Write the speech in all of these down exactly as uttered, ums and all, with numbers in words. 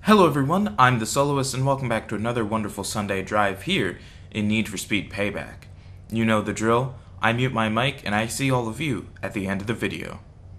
Hello everyone, I'm the Soloist and welcome back to another wonderful Sunday drive here in Need for Speed Payback. You know the drill, I mute my mic and I see all of you at the end of the video.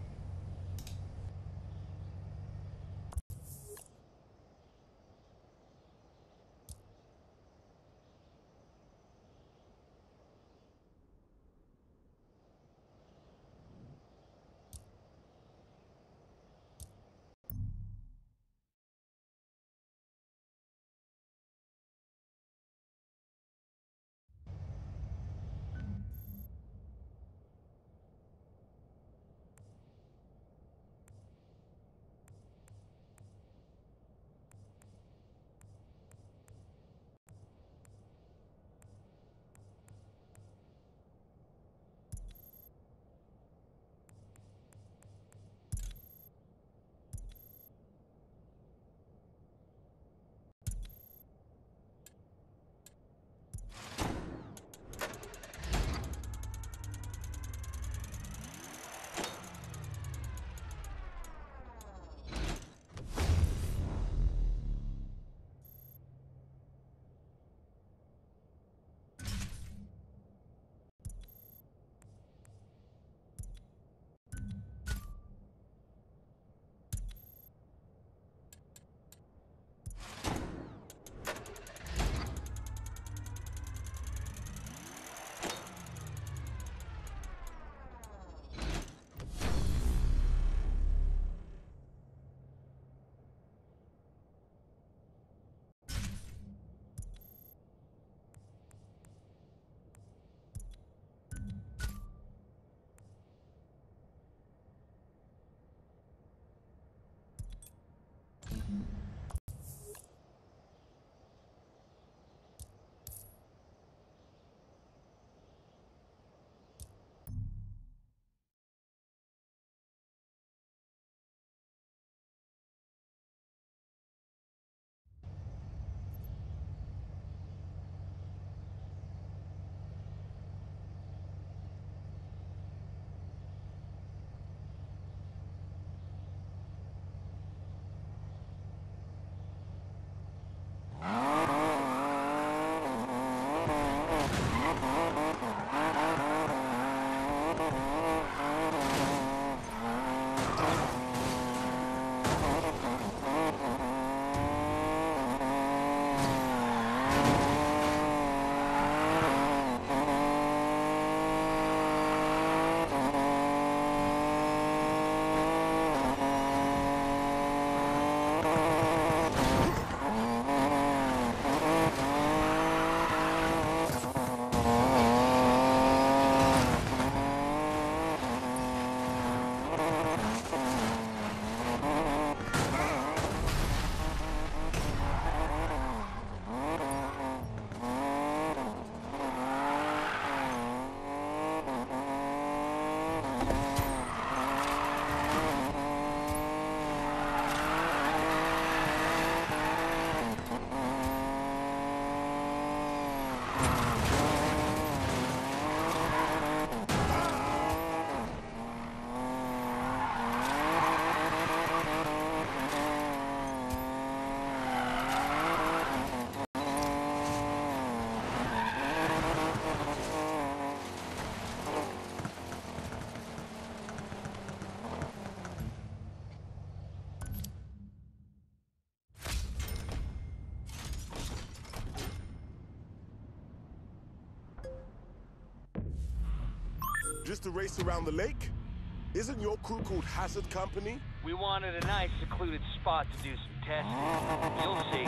Just a race around the lake? Isn't your crew called Hazard Company? We wanted a nice secluded spot to do some testing. You'll see.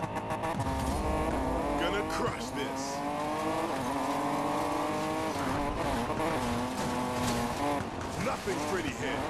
Gonna crush this. Nothing's pretty here.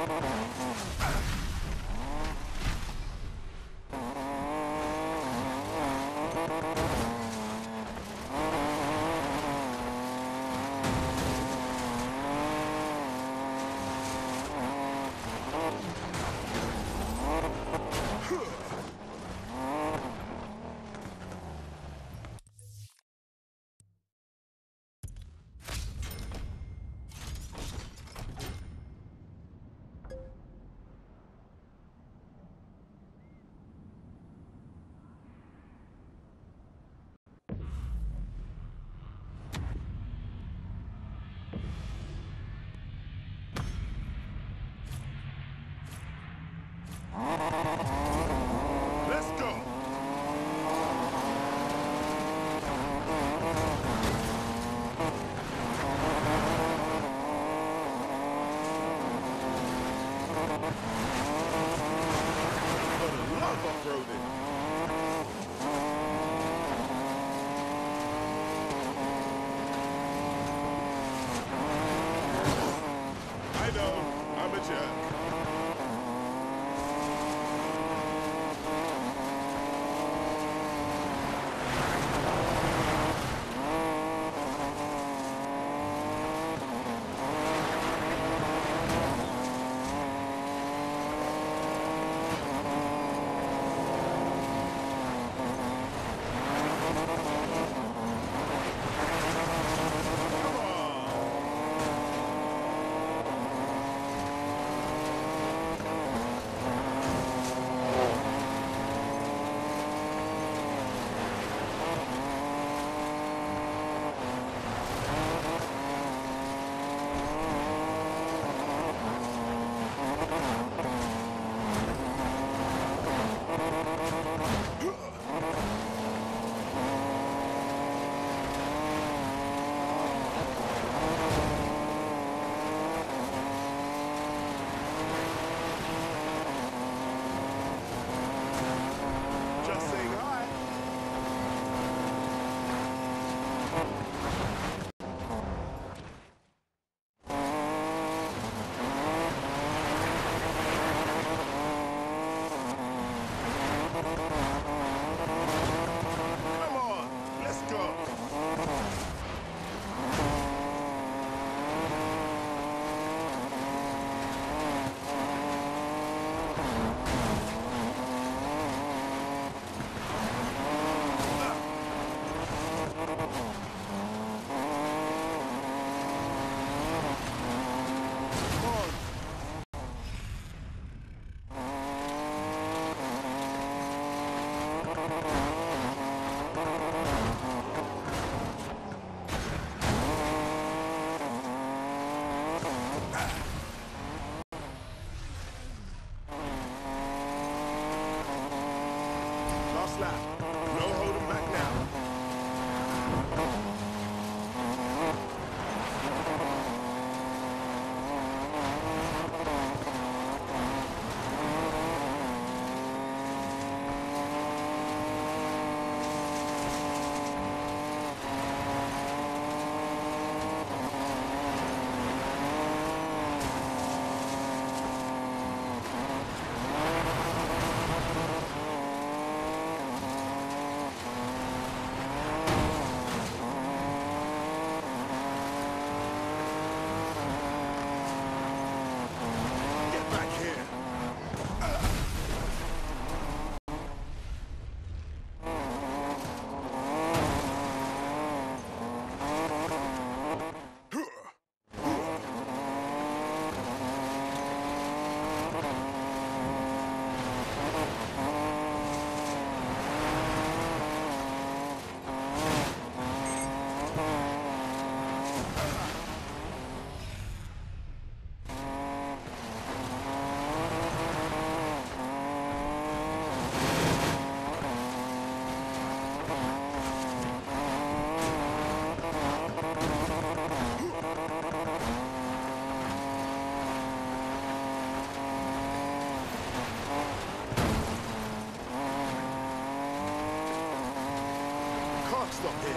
Let's go. For the love of Roden. I know, I'm a jerk. Just saying hi. Come on, let's go. Come on. Last lap. No holding back now. Get back here. Can't stop here.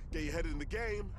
get your head in the game.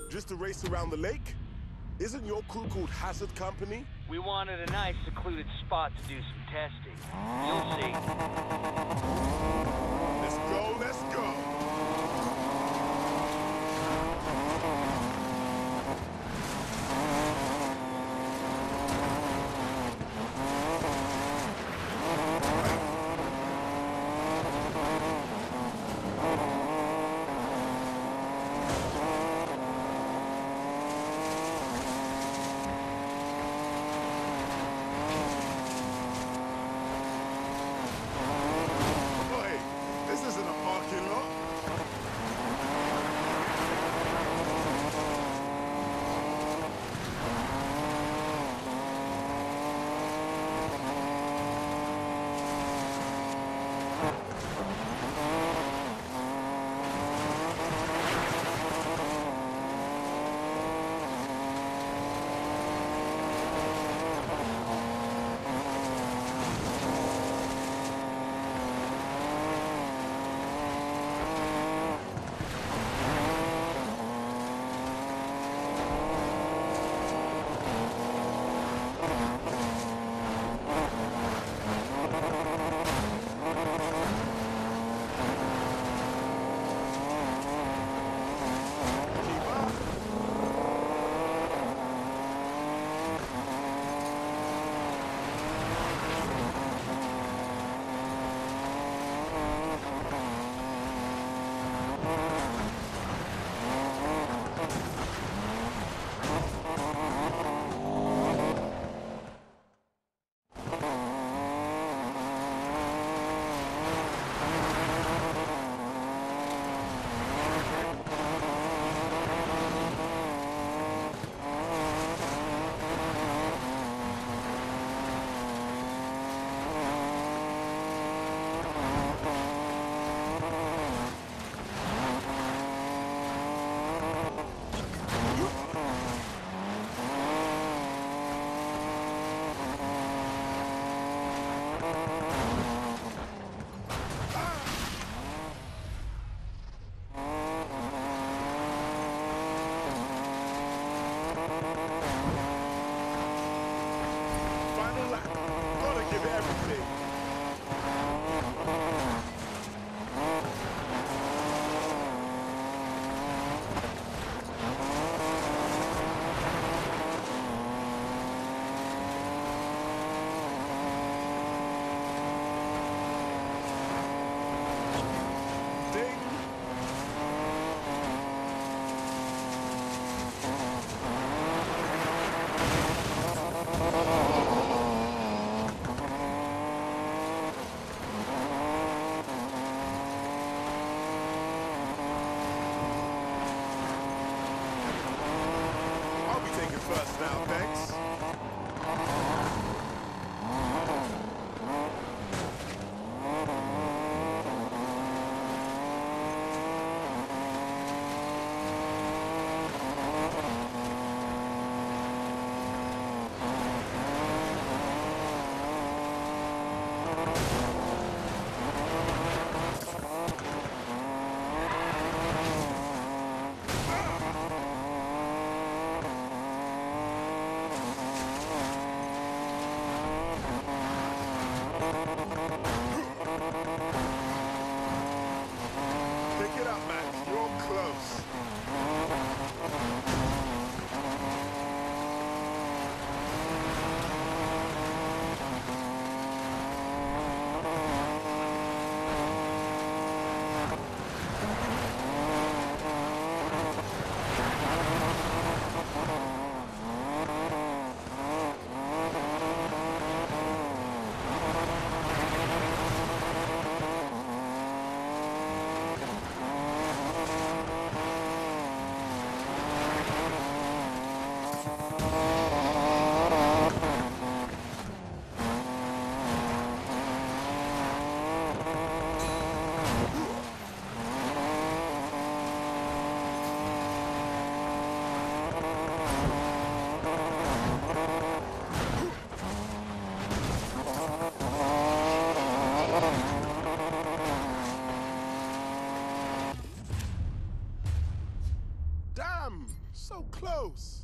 Just a race around the lake? Isn't your crew called Hazard Company? We wanted a nice secluded spot to do some testing. You'll see. Let's go, let's go. First now, thanks. So close.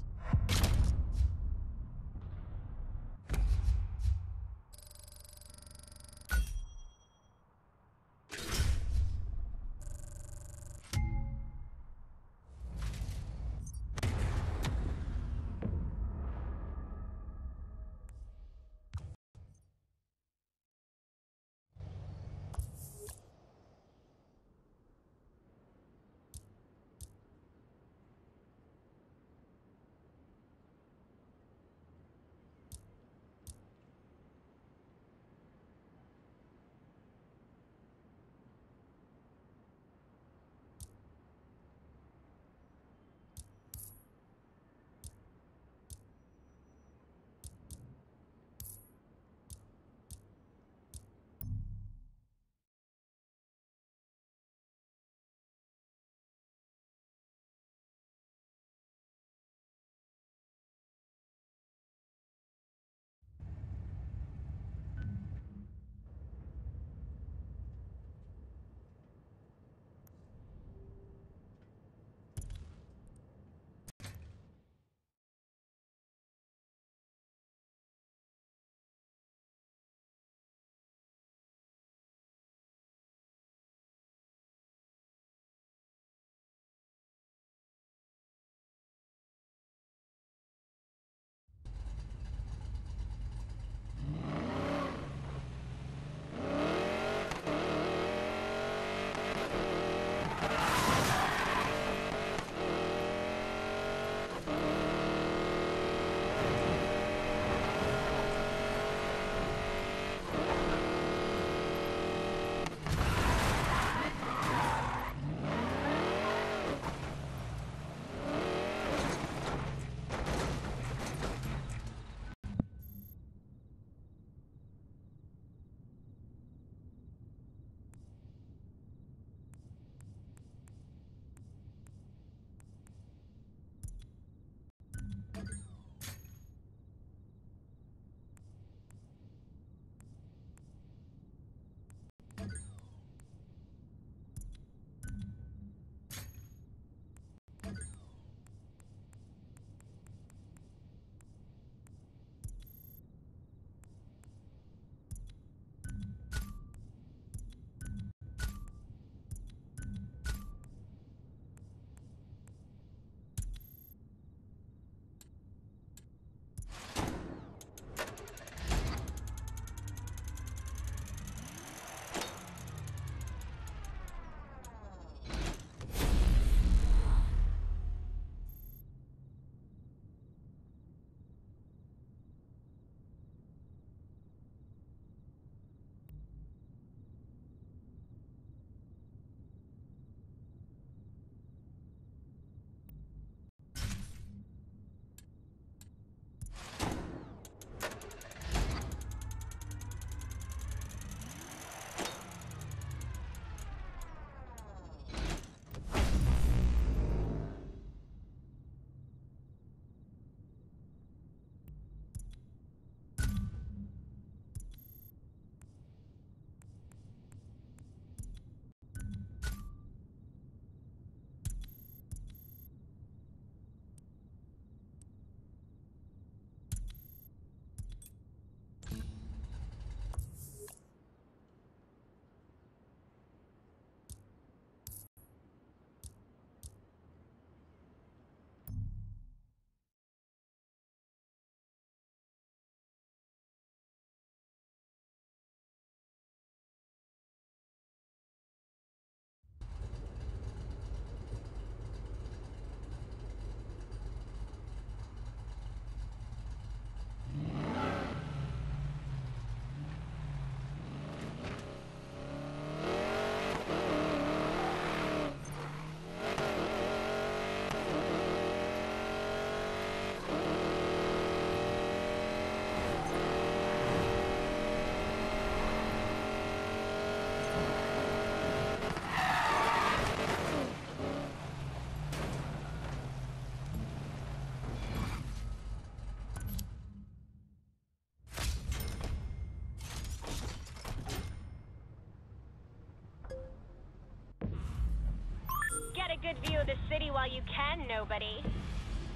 Get a good view of the city while you can, nobody.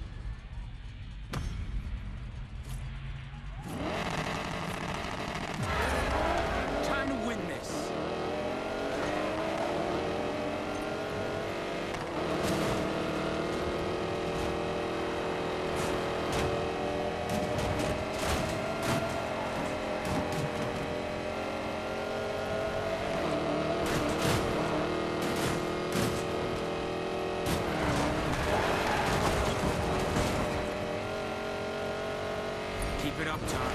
up, Tom.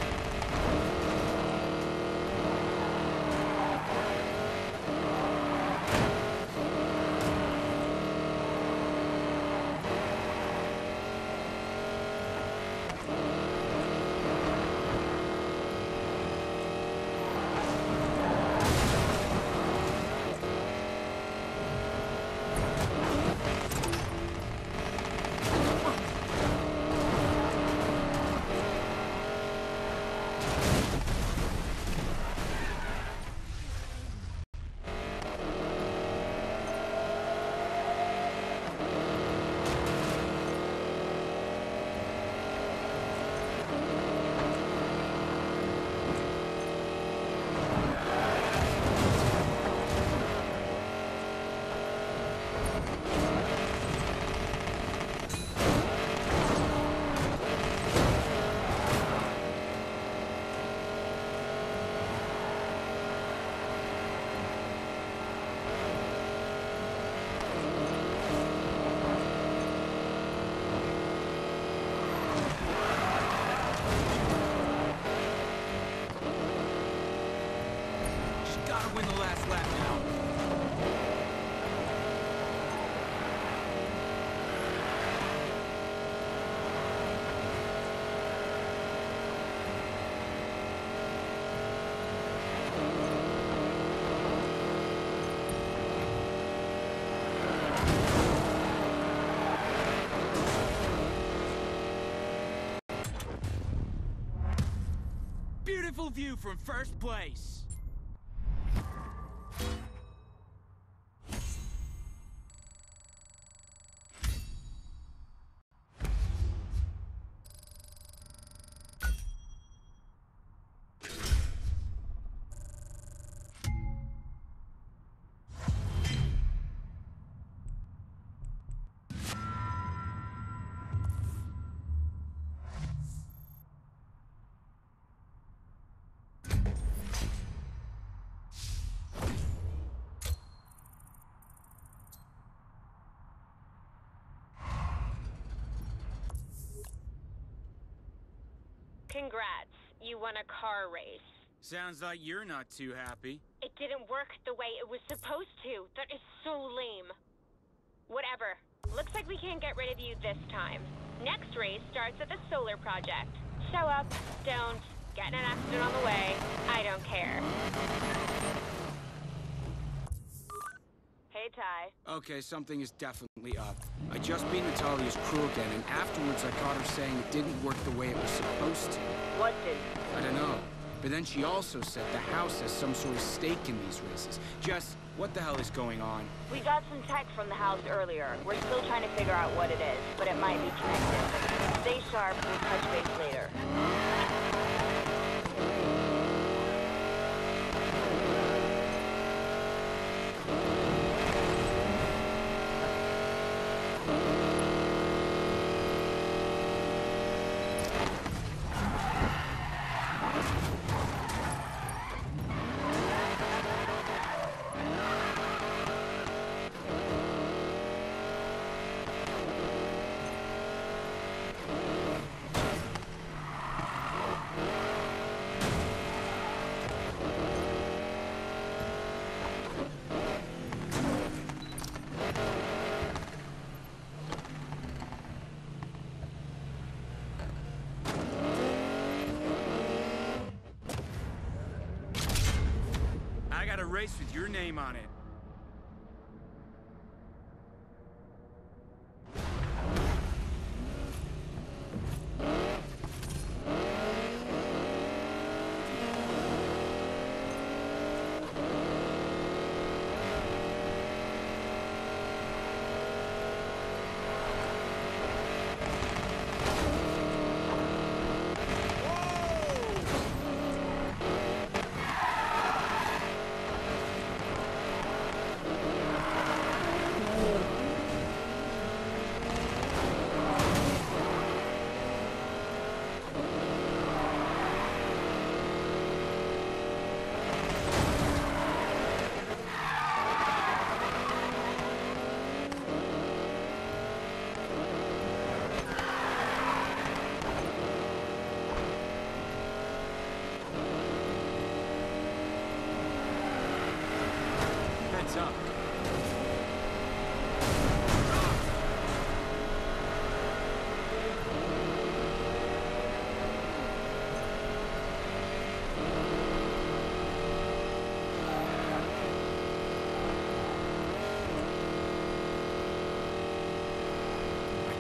Win the last lap now. Beautiful view from first place. Congrats, you won a car race. Sounds like you're not too happy. It didn't work the way it was supposed to. That is so lame. Whatever. Looks like we can't get rid of you this time. Next race starts at the solar project. Show up, don't, get in an accident on the way. I don't care. Hey, Ty. Okay, something is definitely up. I just beat Natalia's crew again, and afterwards I caught her saying it didn't work the way it was supposed to. What did? I don't know. But then she also said the house has some sort of stake in these races. Jess, what the hell is going on? We got some tech from the house earlier. We're still trying to figure out what it is, but it might be connected. Stay sharp, we'll touch base later. I got a race with your name on it.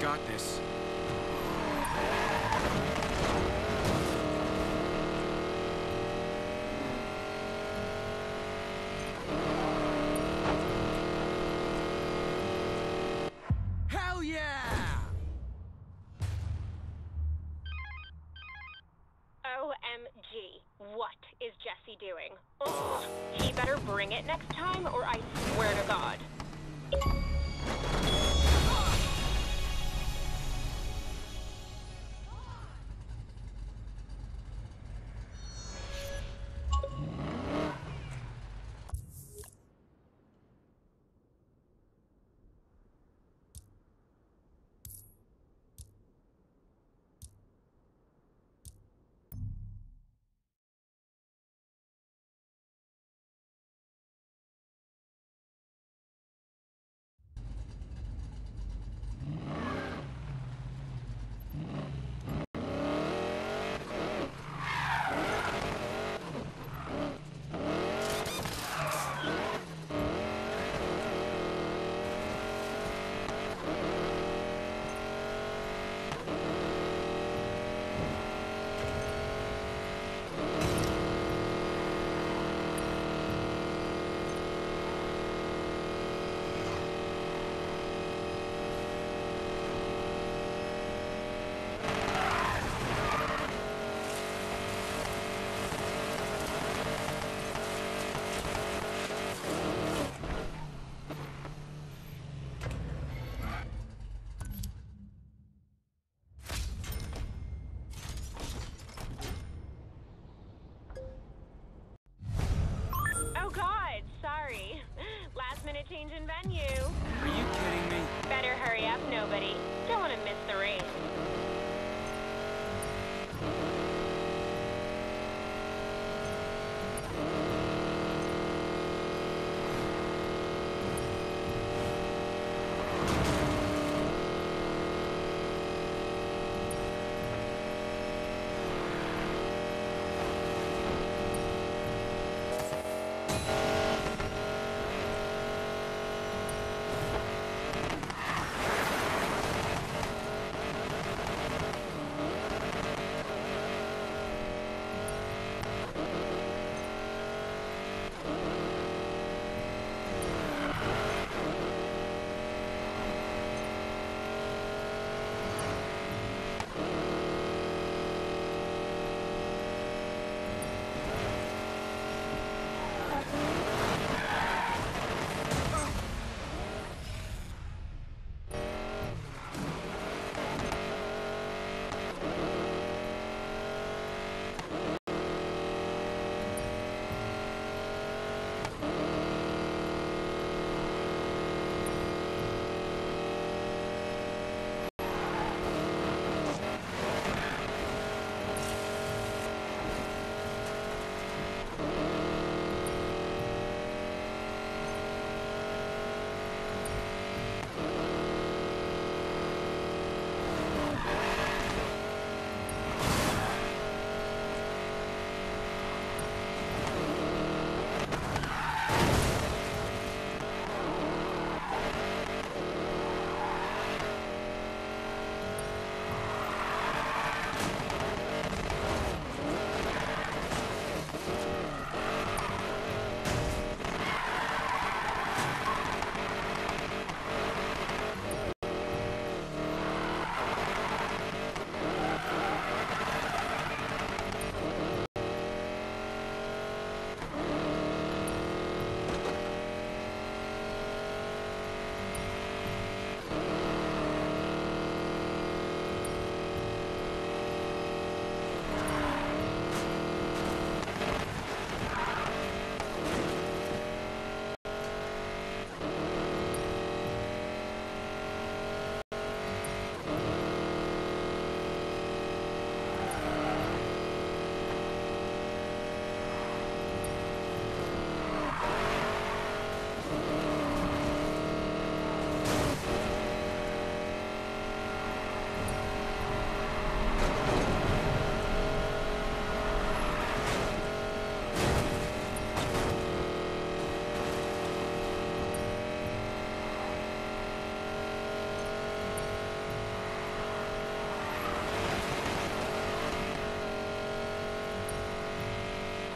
got this. Hell yeah! O M G. What is Jesse doing? Ugh. He better bring it next time, or I swear to God. Sorry. Last minute change in venue. Are you kidding me? Better hurry up, nobody. Don't want to miss the race.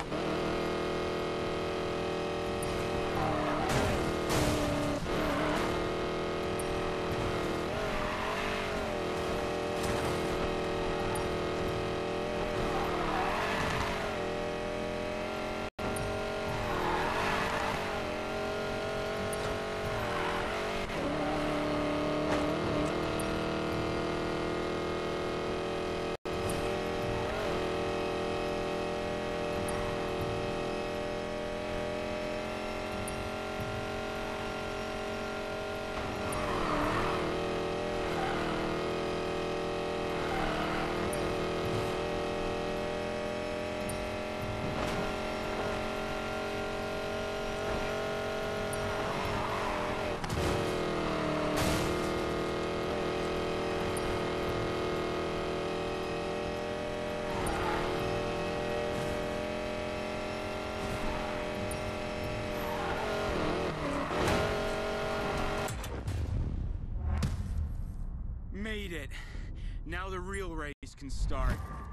Made it. Now the real race can start.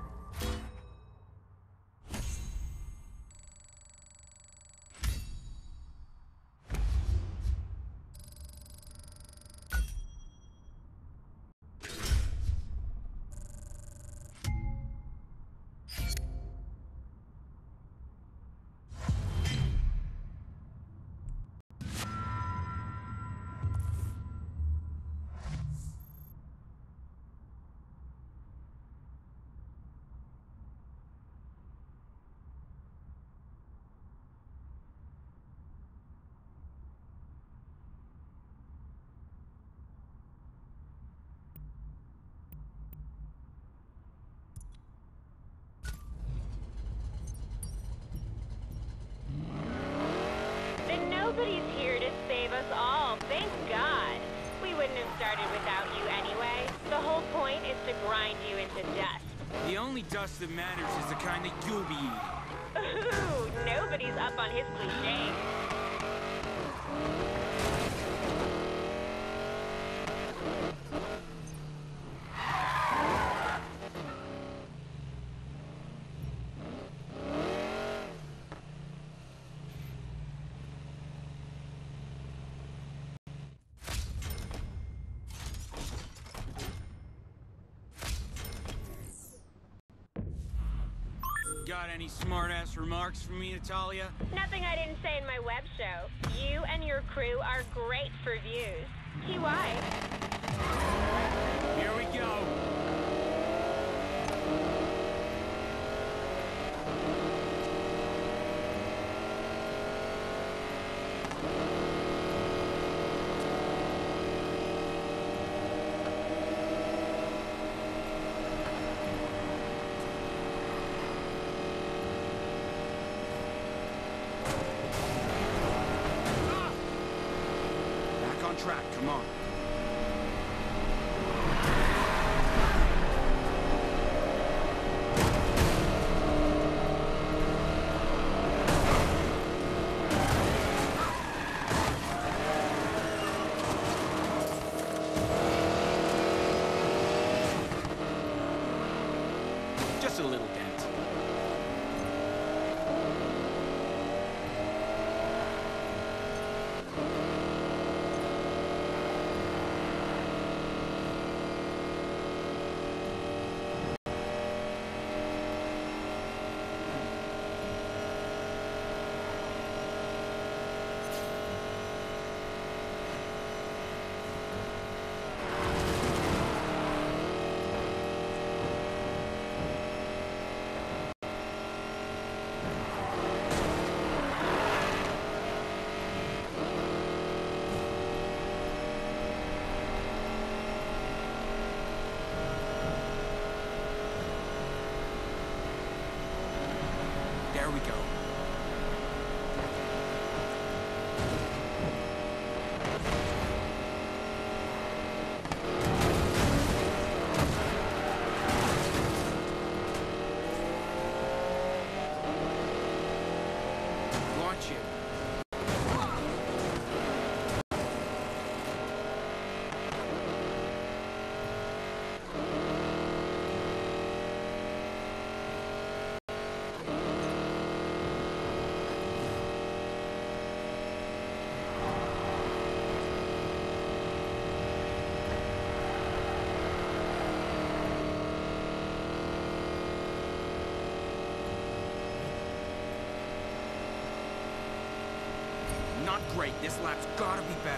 Nobody's here to save us all, thank God. We wouldn't have started without you anyway. The whole point is to grind you into dust. The only dust that matters is the kind that you'll be eating. Ooh, nobody's up on his cliche. Got any smart-ass remarks for me, Natalia? Nothing I didn't say in my web show. You and your crew are great for views. T Y. Here we go. Track, come on. Just a little dent. There we go. Launch it. not great. This lap's gotta be better.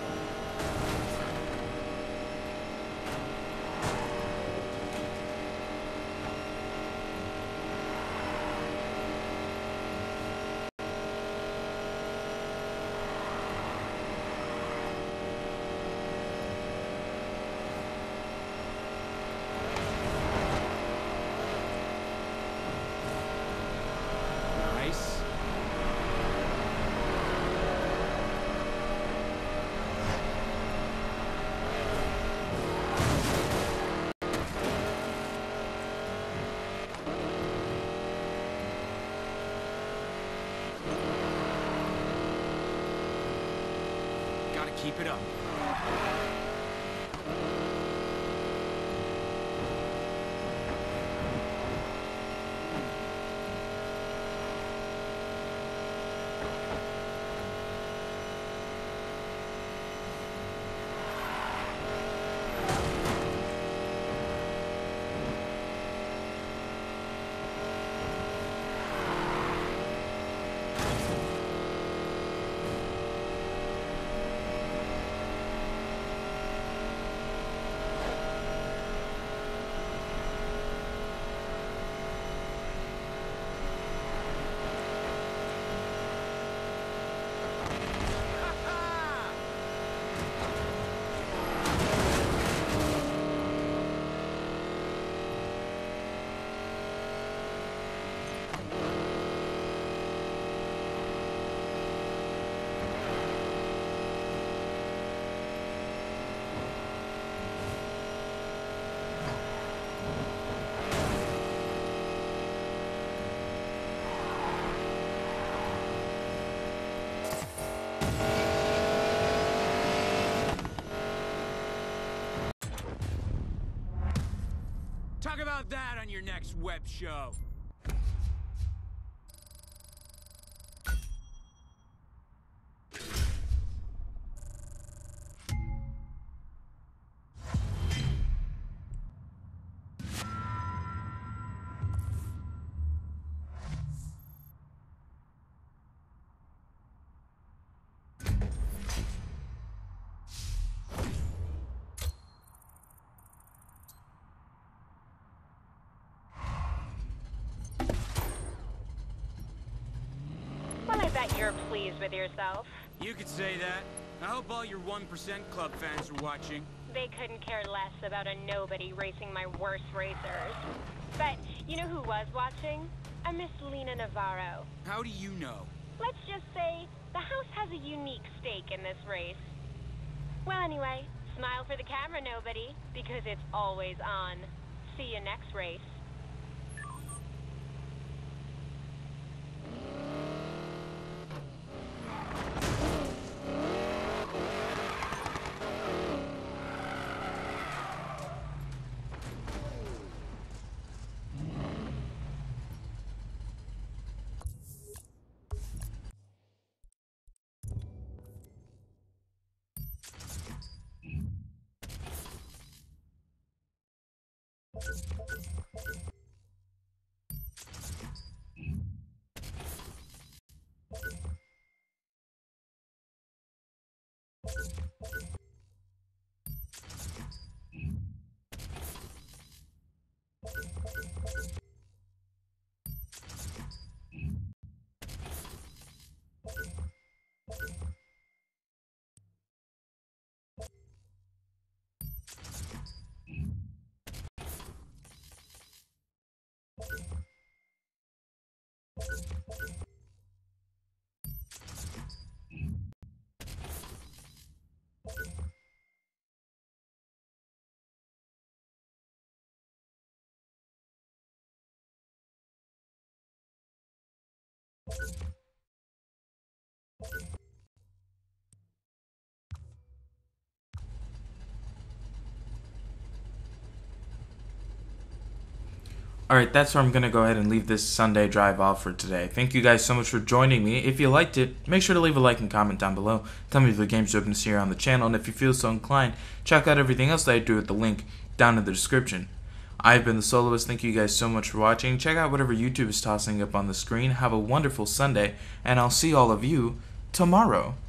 Nice. Gotta keep it up. Talk about that on your next web show. Well, I bet you're pleased with yourself. You could say that. I hope all your one percent Club fans are watching. They couldn't care less about a nobody racing my worst racers. But you know who was watching? A Miss Lena Navarro. How do you know? Let's just say the house has a unique stake in this race. Well, anyway, smile for the camera, nobody, because it's always on. See you next race. Alright, that's where I'm going to go ahead and leave this Sunday drive off for today. Thank you guys so much for joining me. If you liked it, make sure to leave a like and comment down below. Tell me if the games you're open to see here on the channel, and if you feel so inclined, check out everything else that I do at the link down in the description. I've been the Soloist. Thank you guys so much for watching. Check out whatever YouTube is tossing up on the screen. Have a wonderful Sunday, and I'll see all of you tomorrow.